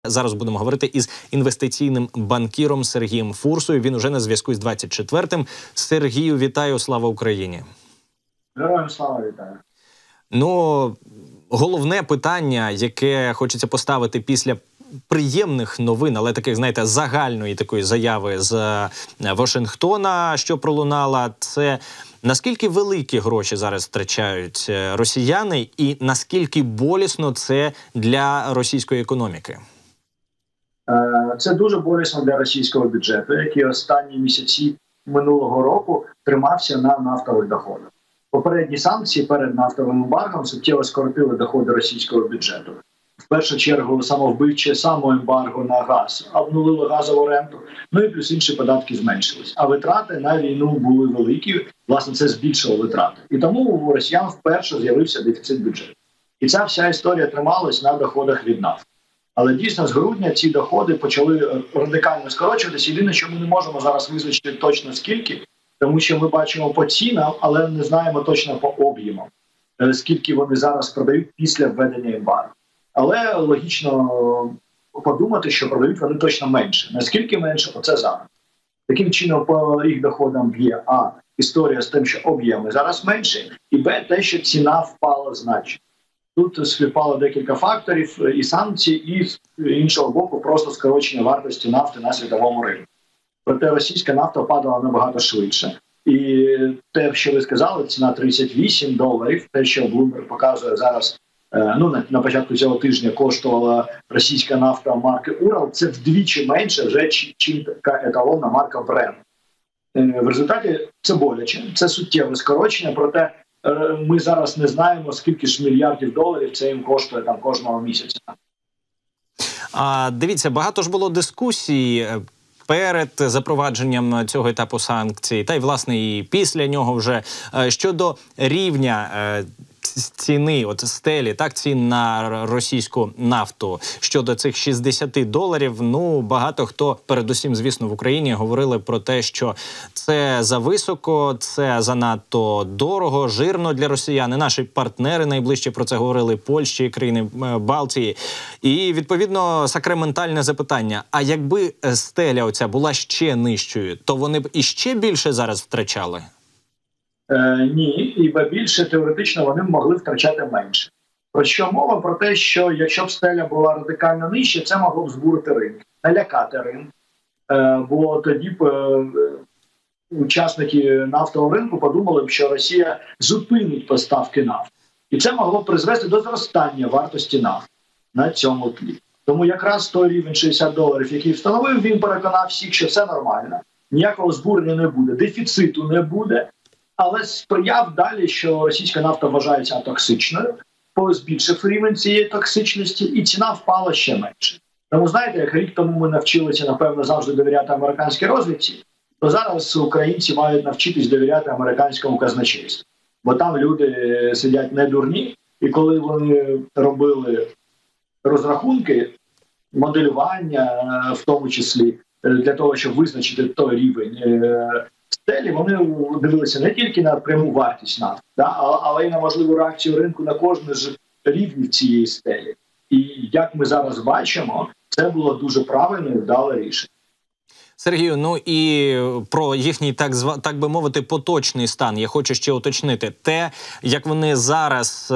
Зараз будемо говорити із інвестиційним банкіром Сергієм Фурсою. Він уже на зв'язку з 24-м. Сергію, вітаю, слава Україні. Героям слава, вітаю. Ну, головне питання, яке хочеться поставити після приємних новин, але таких, знаєте, загальної такої заяви з Вашингтона, що пролунала, це наскільки великі гроші зараз втрачають росіяни і наскільки болісно це для російської економіки? Це дуже болісно для російського бюджету, який останні місяці минулого року тримався на нафтових доходах. Попередні санкції перед нафтовим ембаргом суттєво скоротили доходи російського бюджету. В першу чергу самовбивче самоембарго на газ обнулило газову ренту, ну і плюс інші податки зменшились. А витрати на війну були великі, власне, це збільшило витрати. І тому у росіян вперше з'явився дефіцит бюджету. І ця вся історія трималась на доходах від нафти. Але дійсно з грудня ці доходи почали радикально скорочуватися. Єдине, що ми не можемо зараз визначити точно скільки, тому що ми бачимо по цінам, але не знаємо точно по об'ємам, скільки вони зараз продають після введення ембарго. Але логічно подумати, що продають вони точно менше. Наскільки менше, оце зараз. Таким чином по їх доходам б'є А, історія з тим, що об'єми зараз менші, і Б, те, що ціна впала значно. Тут співпало декілька факторів, і санкції, і з іншого боку просто скорочення вартості нафти на світовому ринку. Проте російська нафта падала набагато швидше. І те, що ви сказали, ціна $38, те, що Bloomberg показує зараз, на початку цього тижня коштувала російська нафта марки Урал, це вдвічі менше вже, чим така еталонна марка Brent. В результаті це боляче, це суттєве скорочення, проте ми зараз не знаємо, скільки ж мільярдів доларів це їм коштує там кожного місяця. Дивіться, багато ж було дискусій перед запровадженням цього етапу санкцій, та й, власне, і після нього вже, щодо рівня ціни, от стелі, так, цін на російську нафту, щодо цих $60, ну, багато хто, передусім, звісно, в Україні, говорили про те, що це зависоко, це занадто дорого, жирно для росіян. І наші партнери найближче про це говорили, Польщі, країни Балтії. І, відповідно, сакраментальне запитання, а якби стеля оця була ще нижчою, то вони б іще більше зараз втрачали? Ні, і більше теоретично вони могли втрачати менше. Про що мова? Про те, що якщо б стеля була радикально нижче, це могло б збурити ринок, налякати ринок. Бо тоді б учасники нафтового ринку подумали б, що Росія зупинить поставки нафти. І це могло б призвести до зростання вартості нафти на цьому тлі. Тому якраз той рівень $60, який встановив, він переконав всіх, що все нормально, ніякого збурення не буде, дефіциту не буде. Але сприяв далі, що російська нафта вважається токсичною, збільшив рівень цієї токсичності, і ціна впала ще менше. Тому, знаєте, як рік тому ми навчилися, напевно, завжди довіряти американській розвідці, то зараз українці мають навчитись довіряти американському казначейству. Бо там люди сидять не дурні, і коли вони робили розрахунки, моделювання, в тому числі, для того, щоб визначити той рівень стелі, вони дивилися не тільки на пряму вартість нафти, але й на можливу реакцію ринку на кожне з рівнів цієї стелі. І як ми зараз бачимо, це було дуже правильне і вдале рішення. Сергію, ну і про їхній, так би мовити, поточний стан я хочу ще уточнити. Те, як вони зараз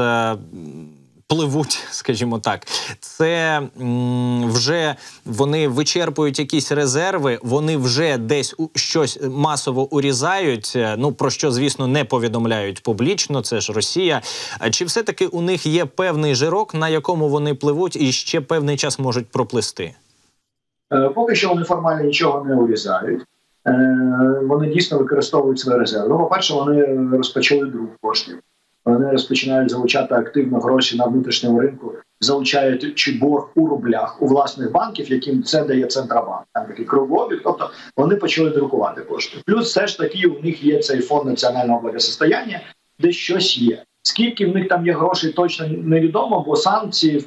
пливуть, скажімо так, це вже вони вичерпують якісь резерви, вони вже десь щось масово урізають, ну, про що, звісно, не повідомляють публічно, це ж Росія. Чи все-таки у них є певний жирок, на якому вони пливуть і ще певний час можуть проплисти? Поки що вони формально нічого не урізають. Вони дійсно використовують свої резерви. Ну, по-перше, вони розпочали друг коштів. Вони розпочинають залучати активно гроші на внутрішньому ринку, залучаючи борг у рублях у власних банків, яким це дає Центробанк. Там такий кругообіг, тобто вони почали друкувати кошти. Плюс все ж таки у них є цей фонд національного благосостояння, де щось є. Скільки в них там є грошей, точно невідомо, бо санкції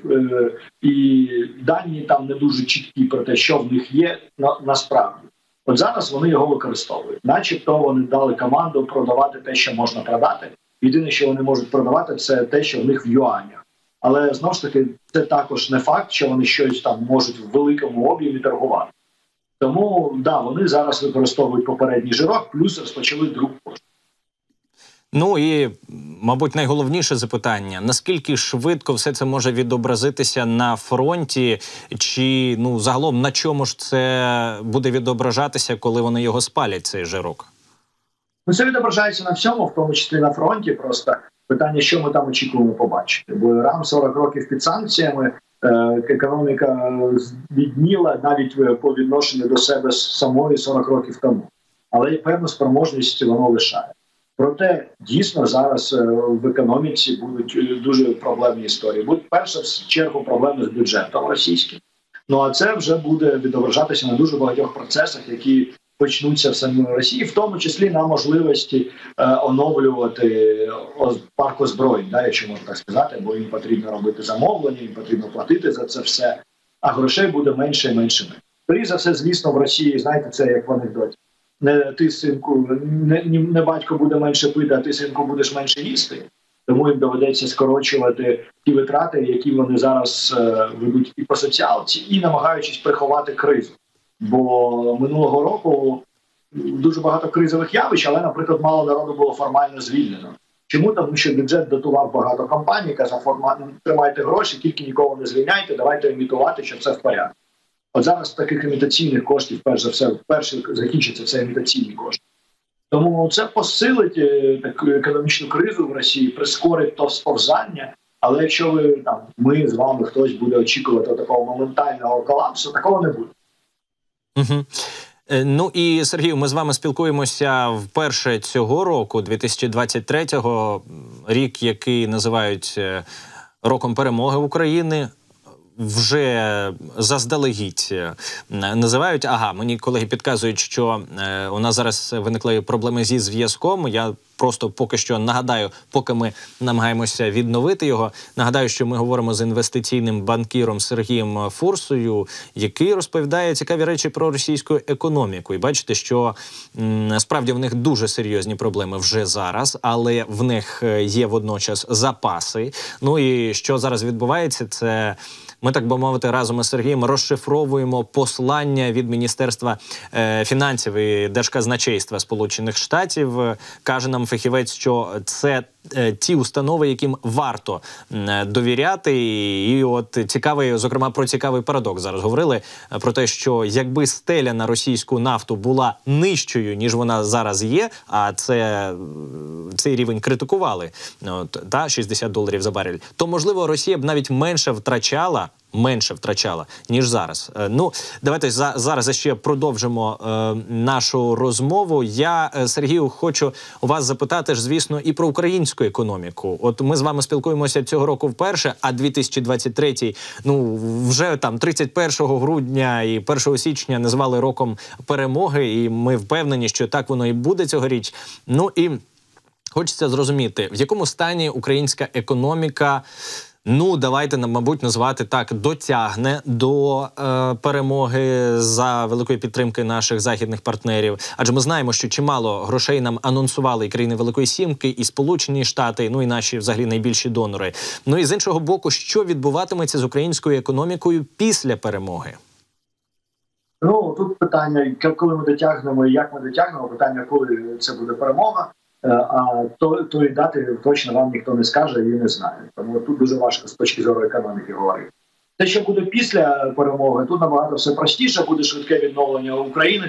і дані там не дуже чіткі про те, що в них є насправді. От зараз вони його використовують. Начебто вони дали команду продавати те, що можна продати. Єдине, що вони можуть продавати, це те, що в них в юанях. Але знову ж таки, це також не факт, що вони щось там можуть в великому об'ємі торгувати. Тому да, вони зараз використовують попередній жирок, плюс розпочали друг коштів. Ну і, мабуть, найголовніше запитання: наскільки швидко все це може відобразитися на фронті, чи загалом на чому ж це буде відображатися, коли вони його спалять, цей жирок? Ну, це відображається на всьому, в тому числі на фронті. Просто питання, що ми там очікуємо побачити. Бо Іран 40 років під санкціями, економіка збідніла навіть по відношенню до себе самої 40 років тому. Але певну спроможність воно лишає. Проте, дійсно, зараз в економіці будуть дуже проблемні історії. Будуть, перше, в чергу, проблеми з бюджетом російським. Ну, а це вже буде відображатися на дуже багатьох процесах, які почнуться в самій Росії, в тому числі на можливості оновлювати парк озброєнь, якщо можна так сказати, бо їм потрібно робити замовлення, їм потрібно платити за це все, а грошей буде менше і менше. Скоріше за все, звісно, в Росії, знаєте, це як в анекдоті. Не ти, синку, не батько буде менше пити, а ти, синку, будеш менше їсти. Тому їм доведеться скорочувати ті витрати, які вони зараз ведуть і по соціалці, і намагаючись приховати кризу. Бо минулого року дуже багато кризових явищ, але, наприклад, мало народу було формально звільнено. Чому? Тому що бюджет дотував багато компаній, казав, тримайте гроші, тільки нікого не звільняйте, давайте імітувати, що все в порядку. От зараз таких імітаційних коштів, перш за все, вперше закінчиться це імітаційні кошти. Тому це посилить таку економічну кризу в Росії, прискорить то сповзання. Але якщо ми з вами, хтось буде очікувати такого моментального колапсу, такого не буде. Угу. Ну і, Сергію, ми з вами спілкуємося вперше цього року, 2023-го, рік, який називають роком перемоги України. Вже заздалегідь називають. Мені колеги підказують, що у нас зараз виникли проблеми зі зв'язком. Я просто поки що нагадаю, поки ми намагаємося відновити його, нагадаю, що ми говоримо з інвестиційним банкіром Сергієм Фурсою, який розповідає цікаві речі про російську економіку. І бачите, що справді в них дуже серйозні проблеми вже зараз, але в них є водночас запаси. Ну і що зараз відбувається, це ми, так би мовити, разом із Сергієм розшифровуємо послання від Міністерства фінансів і Держказначейства Сполучених Штатів. Каже нам фахівець, що це ті установи, яким варто довіряти. І от цікавий, зокрема, про цікавий парадокс зараз говорили, про те, що якби стеля на російську нафту була нижчою, ніж вона зараз є, а цей рівень критикували, $60 за барель, то, можливо, Росія б навіть менше втрачала, ніж зараз. Ну, давайте зараз ще продовжимо нашу розмову. Я, Сергію, хочу у вас запитати ж, звісно, і про українську економіку. От ми з вами спілкуємося цього року вперше, а 2023-й, вже там 31 грудня і 1 січня назвали роком перемоги, і ми впевнені, що так воно і буде цьогоріч. Ну і хочеться зрозуміти, в якому стані українська економіка, давайте, мабуть, назвати так, дотягне до перемоги за великої підтримки наших західних партнерів. Адже ми знаємо, що чимало грошей нам анонсували і країни Великої Сімки, і Сполучені Штати, і наші, взагалі, найбільші донори. Ну і з іншого боку, що відбуватиметься з українською економікою після перемоги? Тут питання, коли ми дотягнемо і як ми дотягнемо, питання, коли це буде перемога. А тої дати точно вам ніхто не скаже і не знає. Тому тут дуже важко з точки зору економіки говорити. Те, що буде після перемоги, тут набагато все простіше, буде швидке відновлення України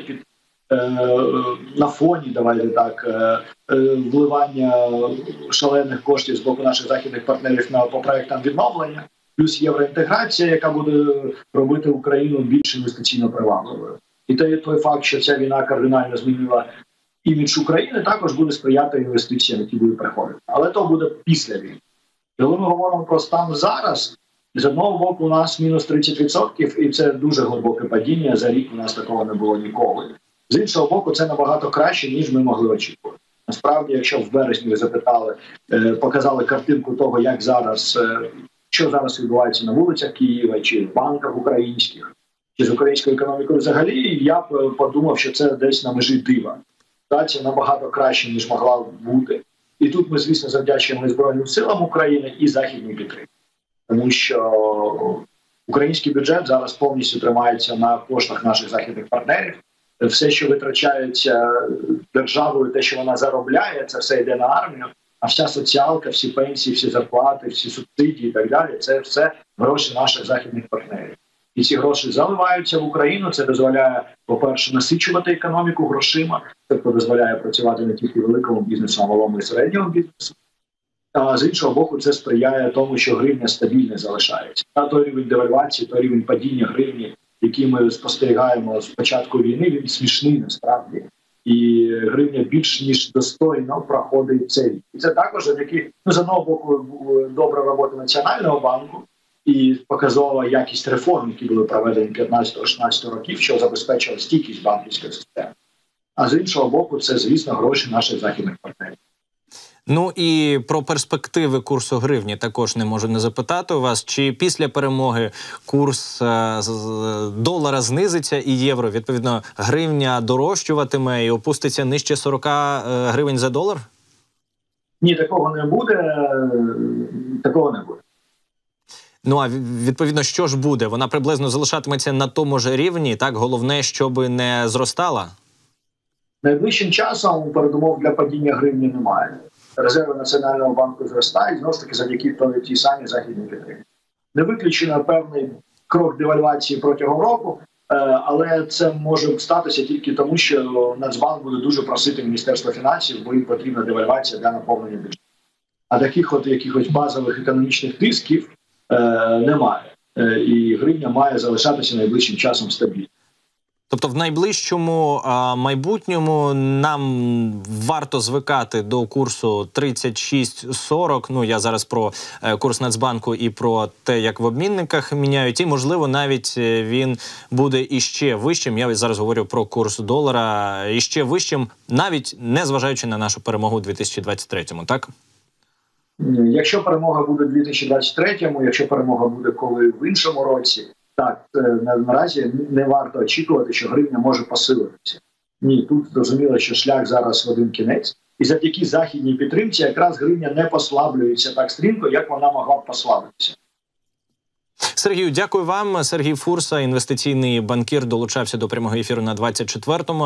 на фоні, давайте так, вливання шалених коштів з боку наших західних партнерів по проектам відновлення, плюс євроінтеграція, яка буде робити Україну більш інвестиційно привабливою. І той факт, що ця війна кардинально змінила імідж України, також буде сприяти інвестиціям, які будуть приходити. Але то буде після війни. Коли ми говоримо про стан зараз, з одного боку у нас мінус 30%, і це дуже глибоке падіння, за рік у нас такого не було ніколи. З іншого боку, це набагато краще, ніж ми могли очікувати. Насправді, якщо в березні ви запитали, показали картинку того, як зараз, що зараз відбувається на вулицях Києва, чи в банках українських, чи з українською економікою взагалі, я б подумав, що це десь на межі дива. Ситуація набагато краще, ніж могла бути. І тут ми, звісно, завдячуємо Збройним силам України і західній підтримці. тому що український бюджет зараз повністю тримається на коштах наших західних партнерів. Все, що витрачається державою, те, що вона заробляє, це все йде на армію, а вся соціалка, всі пенсії, всі зарплати, всі субсидії і так далі, це все гроші наших західних партнерів. І ці гроші заливаються в Україну, це дозволяє, по-перше, насичувати економіку грошима, тобто дозволяє працювати не тільки великому бізнесу, а малому і середньому бізнесу. А з іншого боку, це сприяє тому, що гривня стабільно залишається. А той рівень девальвації, той рівень падіння гривні, який ми спостерігаємо з початку війни, він смішний насправді. І гривня більш ніж достойно проходить цей рік. І це також завдяки, з одного боку, добра робота Національного банку і показова якість реформ, які були проведені 15-16 років, що забезпечили стійкість банківської системи. А з іншого боку, це, звісно, гроші наших західних партнерів. Ну і про перспективи курсу гривні також не можу не запитати у вас. Чи після перемоги курс долара знизиться і євро, відповідно, гривня дорожчуватиме і опуститься нижче 40 гривень за долар? Ні, такого не буде. Такого не буде. Ну, а відповідно, що ж буде? Вона приблизно залишатиметься на тому ж рівні, так? Головне, щоб не зростала? Найближчим часом передумов для падіння гривні немає. Резерви Національного банку зростають, знову ж таки, завдяки тій самій західній підтримці. Не виключено певний крок девальвації протягом року, але це може статися тільки тому, що Нацбанк буде дуже просити Міністерство фінансів, бо їм потрібна девальвація для наповнення бюджету. А таких от якихось базових економічних тисків немає. І гривня має залишатися найближчим часом стабільною. Тобто в найближчому майбутньому нам варто звикати до курсу 36.40, ну я зараз про курс Нацбанку і про те, як в обмінниках міняють, і можливо навіть він буде іще вищим, я зараз говорю про курс долара, іще вищим, навіть не зважаючи на нашу перемогу у 2023-му, так? Якщо перемога буде у 2023-му, якщо перемога буде коли в іншому році, так, наразі не варто очікувати, що гривня може посилитися. Ні, тут зрозуміло, що шлях зараз в один кінець. І завдяки західній підтримці якраз гривня не послаблюється так стрімко, як вона могла б послабитися. Сергію, дякую вам. Сергій Фурса, інвестиційний банкір, долучався до прямого ефіру на 24-му.